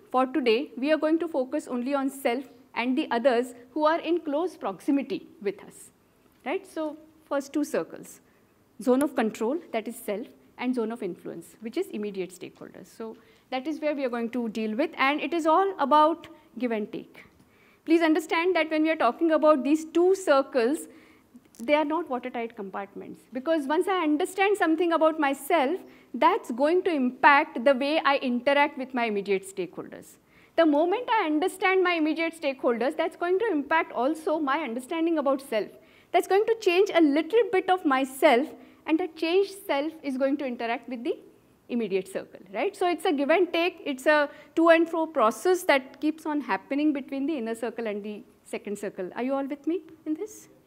for today, we are going to focus only on self and the others who are in close proximity with us, right? So first two circles, zone of control, that is self, and zone of influence, which is immediate stakeholders. So that is where we are going to deal with, and it is all about give and take. Please understand that when we are talking about these two circles, they are not watertight compartments, because once I understand something about myself, that's going to impact the way I interact with my immediate stakeholders. The moment I understand my immediate stakeholders, that's going to impact also my understanding about self. That's going to change a little bit of myself, and that changed self is going to interact with the immediate circle, right? So it's a give and take, it's a to and fro process that keeps on happening between the inner circle and the second circle. Are you all with me in this?